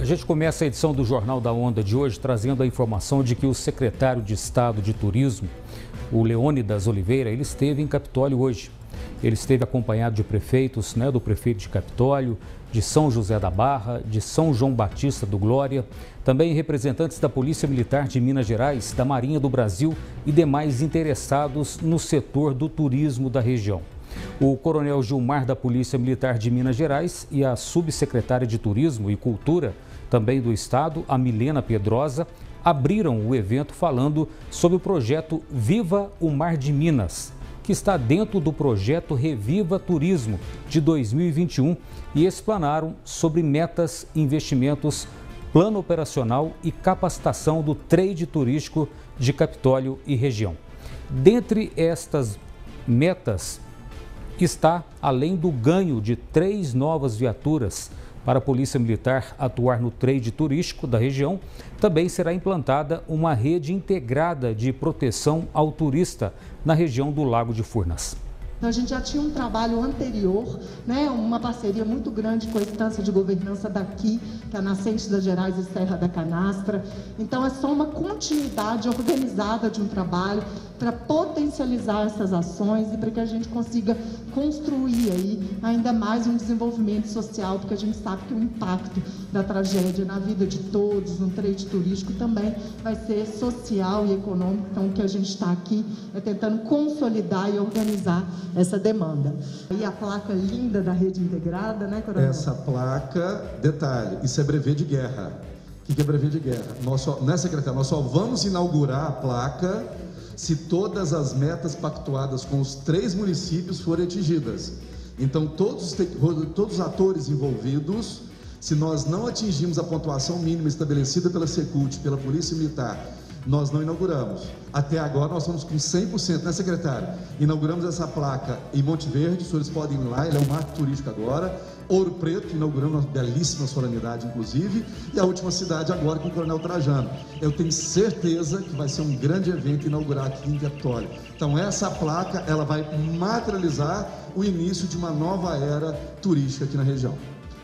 A gente começa a edição do Jornal da Onda de hoje trazendo a informação de que o secretário de Estado de Turismo, o Leônidas Oliveira, ele esteve em Capitólio hoje. Ele esteve acompanhado de prefeitos, do prefeito de Capitólio, de São José da Barra, de São João Batista do Glória, também representantes da Polícia Militar de Minas Gerais, da Marinha do Brasil e demais interessados no setor do turismo da região. O coronel Gilmar da Polícia Militar de Minas Gerais e a subsecretária de Turismo e Cultura, também do Estado, a Milena Pedrosa, abriram o evento falando sobre o projeto Viva o Mar de Minas, que está dentro do projeto Reviva Turismo de 2021 e explanaram sobre metas, investimentos, plano operacional e capacitação do trade turístico de Capitólio e região. Dentre estas metas está, além do ganho de 3 novas viaturas para a Polícia Militar atuar no trade turístico da região, também será implantada uma rede integrada de proteção ao turista na região do Lago de Furnas. A gente já tinha um trabalho anterior, uma parceria muito grande com a instância de governança daqui, que é a Nascente das Gerais e Serra da Canastra. Então, é só uma continuidade organizada de um trabalho para potencializar essas ações e para que a gente consiga construir aí ainda mais um desenvolvimento social, porque a gente sabe que o impacto da tragédia na vida de todos, no trade turístico, também vai ser social e econômico. Então, o que a gente está aqui é tentando consolidar e organizar essa demanda. E a placa linda da rede integrada, Coronel? Essa placa, detalhe, isso é brevet de guerra. O que é brevet de guerra? Secretária, nós só vamos inaugurar a placa se todas as metas pactuadas com os 3 municípios forem atingidas. Então, todos os atores envolvidos, se nós não atingirmos a pontuação mínima estabelecida pela Secult, pela Polícia Militar, nós não inauguramos. Até agora nós estamos com 100%, secretária? Inauguramos essa placa em Monte Verde, os senhores podem ir lá, ele é um marco turístico agora. Ouro Preto, inaugurando uma belíssima solenidade, inclusive. E a última cidade agora com o Coronel Trajano. Eu tenho certeza que vai ser um grande evento inaugurar aqui em Capitólio. Então essa placa, ela vai materializar o início de uma nova era turística aqui na região.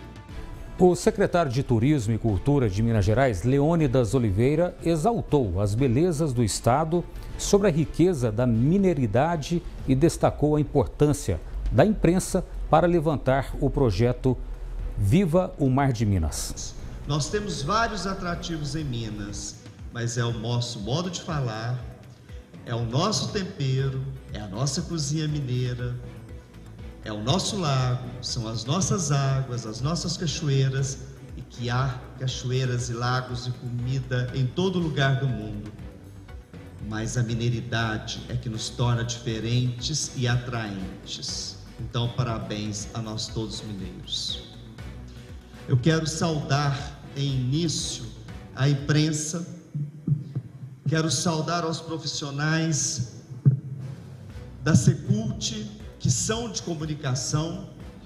O secretário de Turismo e Cultura de Minas Gerais, Leônidas Oliveira, exaltou as belezas do estado sobre a riqueza da mineridade e destacou a importância da imprensa para levantar o projeto Viva o Mar de Minas. Nós temos vários atrativos em Minas, mas é o nosso modo de falar, é o nosso tempero, é a nossa cozinha mineira, é o nosso lago, são as nossas águas, as nossas cachoeiras, e que há cachoeiras e lagos e comida em todo lugar do mundo. Mas a mineiridade é que nos torna diferentes e atraentes. Então, parabéns a nós todos mineiros. Eu quero saudar em início a imprensa, quero saudar aos profissionais da Secult, que são de comunicação.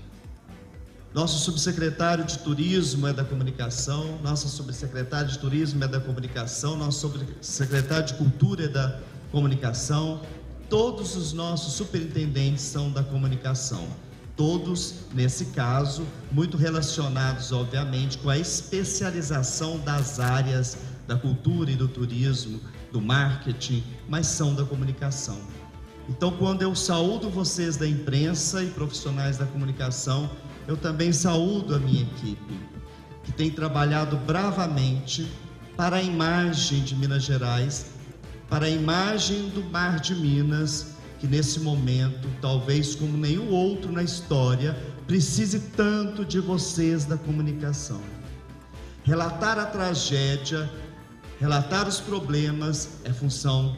Nosso subsecretário de Turismo é da comunicação, nossa subsecretária de Turismo é da comunicação, nosso subsecretário de Cultura é da comunicação, todos os nossos superintendentes são da comunicação. Todos, nesse caso, muito relacionados, obviamente, com a especialização das áreas da cultura e do turismo, do marketing, mas são da comunicação. Então, quando eu saúdo vocês da imprensa e profissionais da comunicação, eu também saúdo a minha equipe, que tem trabalhado bravamente para a imagem de Minas Gerais, para a imagem do Mar de Minas, que nesse momento, talvez como nenhum outro na história, precise tanto de vocês da comunicação. Relatar a tragédia, relatar os problemas é função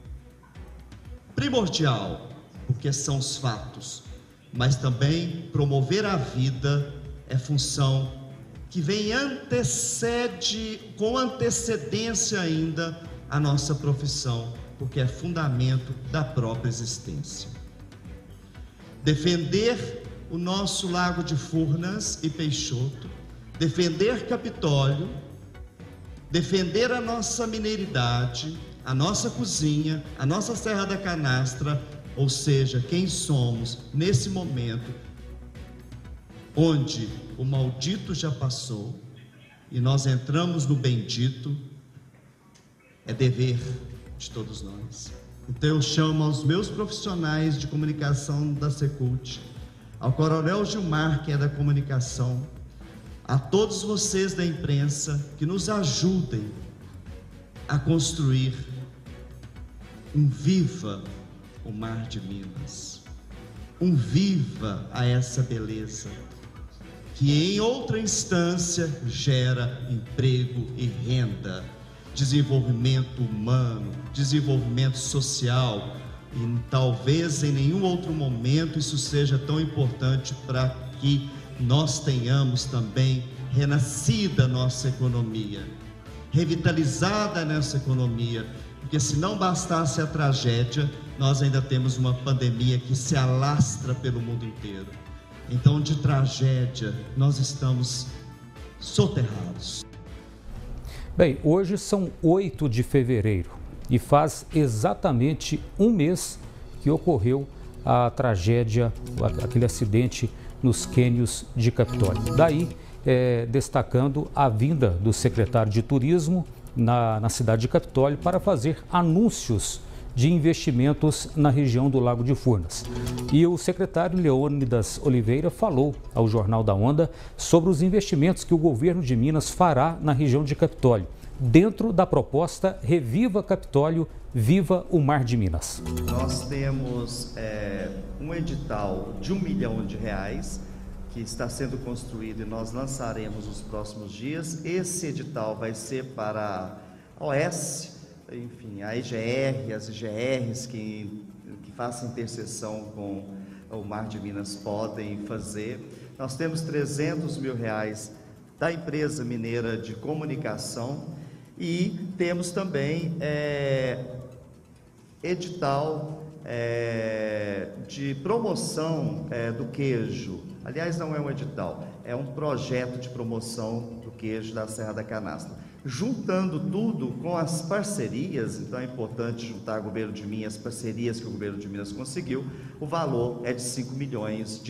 primordial, porque são os fatos, mas também promover a vida é função que antecede, com antecedência ainda, a nossa profissão, porque é fundamento da própria existência. Defender o nosso Lago de Furnas e Peixoto, defender Capitólio, defender a nossa mineiridade, a nossa cozinha, a nossa Serra da Canastra, ou seja, quem somos nesse momento onde o maldito já passou, e nós entramos no bendito, é dever de todos nós. Então eu chamo aos meus profissionais de comunicação da Secult, ao Coronel Gilmar, que é da comunicação, a todos vocês da imprensa, que nos ajudem a construir um viva o Mar de Minas, um viva a essa beleza, que em outra instância gera emprego e renda, desenvolvimento humano, desenvolvimento social, e talvez em nenhum outro momento isso seja tão importante para que nós tenhamos também renascida a nossa economia, revitalizada nessa economia, porque se não bastasse a tragédia, nós ainda temos uma pandemia que se alastra pelo mundo inteiro. Então, de tragédia, nós estamos soterrados. Bem, hoje são 8 de fevereiro e faz exatamente um mês que ocorreu a tragédia, aquele acidente nos cânions de Capitólio. Daí, destacando a vinda do secretário de Turismo na cidade de Capitólio para fazer anúncios de investimentos na região do Lago de Furnas. E o secretário Leônidas Oliveira falou ao Jornal da Onda sobre os investimentos que o governo de Minas fará na região de Capitólio, dentro da proposta Reviva Capitólio, Viva o Mar de Minas. Nós temos um edital de R$1 milhão que está sendo construído e nós lançaremos nos próximos dias. Esse edital vai ser para a OS, enfim, a EGR, as IGRs que façam interseção com o Mar de Minas podem fazer. Nós temos R$300 mil da empresa mineira de comunicação e temos também edital de promoção do queijo. Aliás, não é um edital, é um projeto de promoção do queijo da Serra da Canastra. Juntando tudo com as parcerias, então é importante juntar o governo de Minas, as parcerias que o governo de Minas conseguiu, o valor é de R$5 milhões.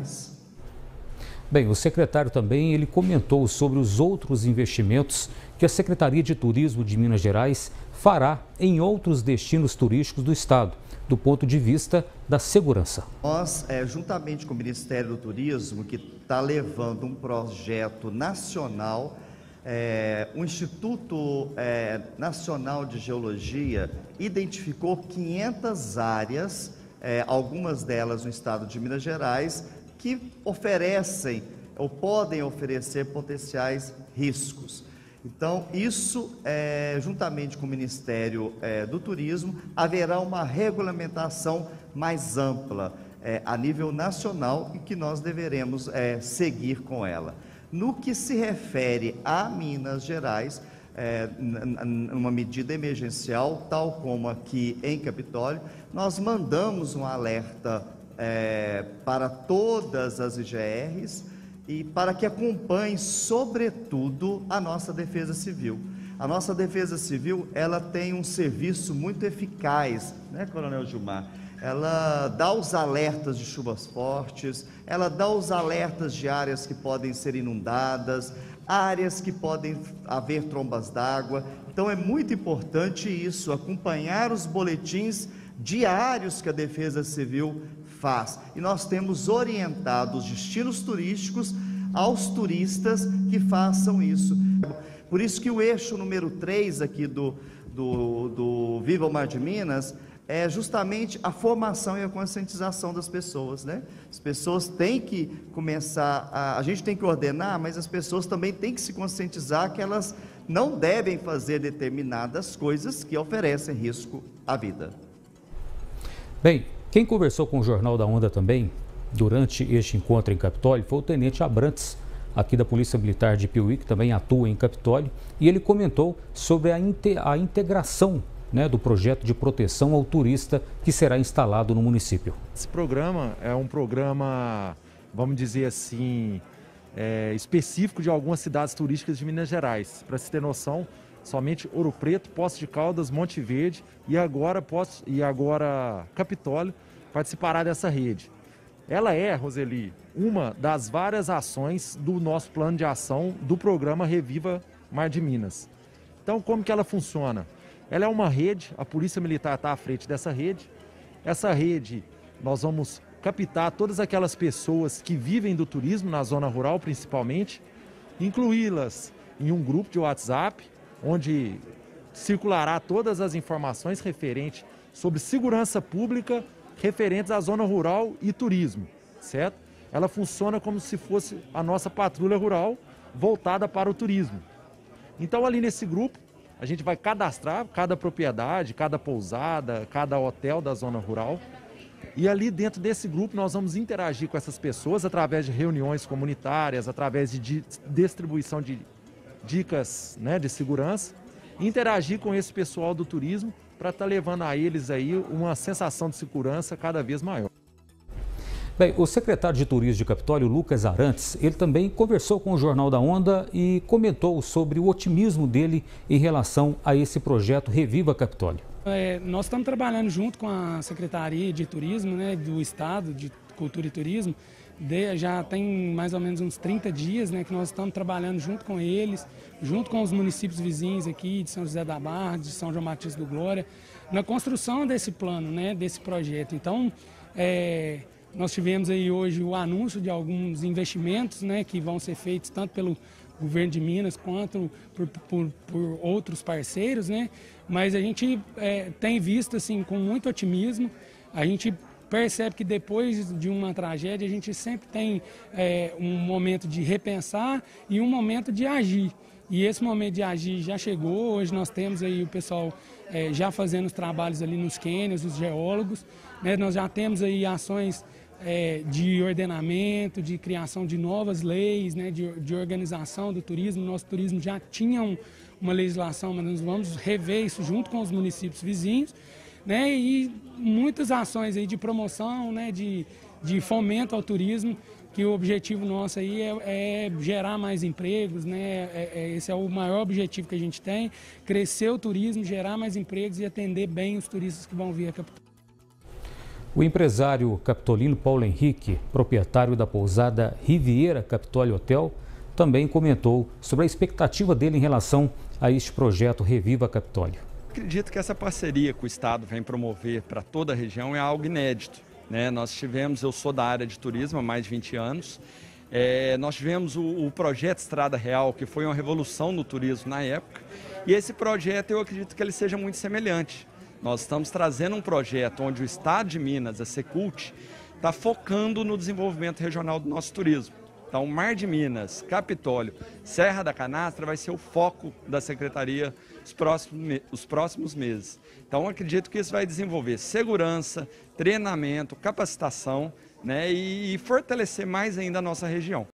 Bem, o secretário também ele comentou sobre os outros investimentos que a Secretaria de Turismo de Minas Gerais fará em outros destinos turísticos do estado, do ponto de vista da segurança. Nós, juntamente com o Ministério do Turismo, que está levando um projeto nacional, o Instituto Nacional de Geologia identificou 500 áreas, algumas delas no estado de Minas Gerais, que oferecem ou podem oferecer potenciais riscos. Então, isso, juntamente com o Ministério do Turismo, haverá uma regulamentação mais ampla a nível nacional e que nós deveremos seguir com ela. No que se refere a Minas Gerais, numa medida emergencial, tal como aqui em Capitólio, nós mandamos um alerta para todas as IGRs e para que acompanhem, sobretudo, a nossa Defesa Civil. A nossa Defesa Civil, ela tem um serviço muito eficaz, né, Coronel Gilmar? Ela dá os alertas de chuvas fortes, ela dá os alertas de áreas que podem ser inundadas, áreas que podem haver trombas d'água. Então é muito importante isso, acompanhar os boletins diários que a Defesa Civil faz. E nós temos orientado os destinos turísticos aos turistas que façam isso. Por isso que o eixo número 3 aqui do Viva o Mar de Minas é justamente a formação e a conscientização das pessoas, né? As pessoas têm que começar, a gente tem que ordenar, mas as pessoas também têm que se conscientizar que elas não devem fazer determinadas coisas que oferecem risco à vida. Bem, quem conversou com o Jornal da Onda também, durante este encontro em Capitólio, foi o Tenente Abrantes, aqui da Polícia Militar de Piauí, que também atua em Capitólio, e ele comentou sobre a integração, né, do projeto de proteção ao turista que será instalado no município. Esse programa é um programa, vamos dizer assim, específico de algumas cidades turísticas de Minas Gerais. Para se ter noção, somente Ouro Preto, Poços de Caldas, Monte Verde e agora Capitólio participará dessa rede. Ela Roseli, uma das várias ações do nosso plano de ação do programa Reviva Mar de Minas. Então, como que ela funciona? Ela é uma rede, a Polícia Militar está à frente dessa rede. Essa rede, nós vamos captar todas aquelas pessoas que vivem do turismo, na zona rural principalmente, incluí-las em um grupo de WhatsApp, onde circulará todas as informações referentes sobre segurança pública, referentes à zona rural e turismo, certo? Ela funciona como se fosse a nossa patrulha rural voltada para o turismo. Então, ali nesse grupo, a gente vai cadastrar cada propriedade, cada pousada, cada hotel da zona rural. E ali dentro desse grupo nós vamos interagir com essas pessoas através de reuniões comunitárias, através de distribuição de dicas, né, de segurança, interagir com esse pessoal do turismo para estar levando a eles aí uma sensação de segurança cada vez maior. Bem, o secretário de Turismo de Capitólio, Lucas Arantes, ele também conversou com o Jornal da Onda e comentou sobre o otimismo dele em relação a esse projeto Reviva Capitólio. Nós estamos trabalhando junto com a Secretaria de Turismo, né, do Estado de Cultura e Turismo. Já tem mais ou menos uns 30 dias, né, que nós estamos trabalhando junto com eles, junto com os municípios vizinhos aqui de São José da Barra, de São João Batista do Glória, na construção desse plano, né, desse projeto. Então, nós tivemos aí hoje o anúncio de alguns investimentos, né, que vão ser feitos tanto pelo governo de Minas quanto por outros parceiros, né? Mas a gente tem visto assim com muito otimismo. A gente percebe que depois de uma tragédia a gente sempre tem um momento de repensar e um momento de agir. E esse momento de agir já chegou. Hoje nós temos aí o pessoal já fazendo os trabalhos ali nos cânions, os geólogos, né? Nós já temos aí ações de ordenamento, de criação de novas leis, né, de organização do turismo. Nosso turismo já tinha uma legislação, mas nós vamos rever isso junto com os municípios vizinhos, né, e muitas ações aí de promoção, né, de fomento ao turismo, que o objetivo nosso aí é gerar mais empregos, né, esse é o maior objetivo que a gente tem, crescer o turismo, gerar mais empregos e atender bem os turistas que vão vir à capital. O empresário capitolino Paulo Henrique, proprietário da pousada Riviera Capitólio Hotel, também comentou sobre a expectativa dele em relação a este projeto Reviva Capitólio. Acredito que essa parceria que o Estado vem promover para toda a região é algo inédito, né? Eu sou da área de turismo há mais de 20 anos, nós tivemos o projeto Estrada Real, que foi uma revolução no turismo na época, e esse projeto eu acredito que ele seja muito semelhante. Nós estamos trazendo um projeto onde o Estado de Minas, a Secult, está focando no desenvolvimento regional do nosso turismo. Então, Mar de Minas, Capitólio, Serra da Canastra vai ser o foco da Secretaria os próximos meses. Então, acredito que isso vai desenvolver segurança, treinamento, capacitação, né, e fortalecer mais ainda a nossa região.